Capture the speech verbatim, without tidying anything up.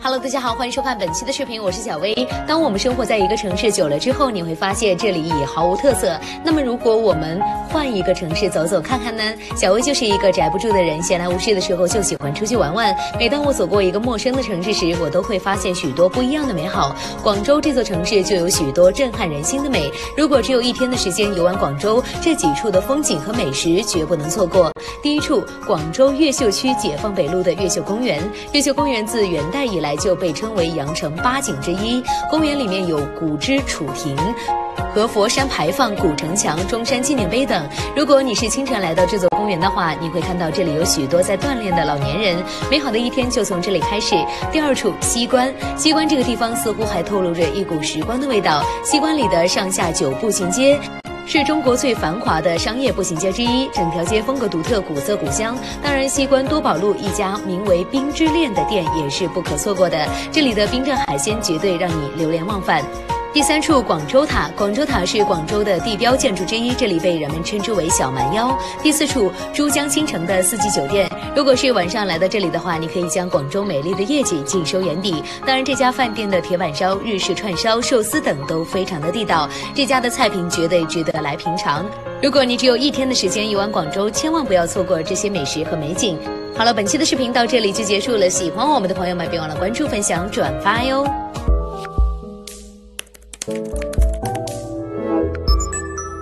Hello， 大家好，欢迎收看本期的视频，我是小薇。当我们生活在一个城市久了之后，你会发现这里已毫无特色。那么，如果我们换一个城市走走看看呢？小薇就是一个宅不住的人，闲来无事的时候就喜欢出去玩玩。每当我走过一个陌生的城市时，我都会发现许多不一样的美好。广州这座城市就有许多震撼人心的美。如果只有一天的时间游玩广州，这几处的风景和美食绝不能错过。第一处，广州越秀区解放北路的越秀公园。越秀公园自元代以来就被称为羊城八景之一。公园里面有古之楚亭和佛山牌坊、古城墙、中山纪念碑等。如果你是清晨来到这座公园的话，你会看到这里有许多在锻炼的老年人。美好的一天就从这里开始。第二处，西关。西关这个地方似乎还透露着一股时光的味道。西关里的上下九步行街是中国最繁华的商业步行街之一，整条街风格独特，古色古香。当然，西关多宝路一家名为冰之恋的店也是不可错过的，这里的冰镇海鲜绝对让你流连忘返。第三处，广州塔。广州塔是广州的地标建筑之一，这里被人们称之为小蛮腰。第四处，珠江新城的四季酒店。如果是晚上来到这里的话，你可以将广州美丽的夜景尽收眼底。当然，这家饭店的铁板烧、日式串烧、寿司等都非常的地道，这家的菜品绝对值得来品尝。如果你只有一天的时间游玩广州，千万不要错过这些美食和美景。好了，本期的视频到这里就结束了，喜欢我们的朋友们别忘了关注、分享、转发哟。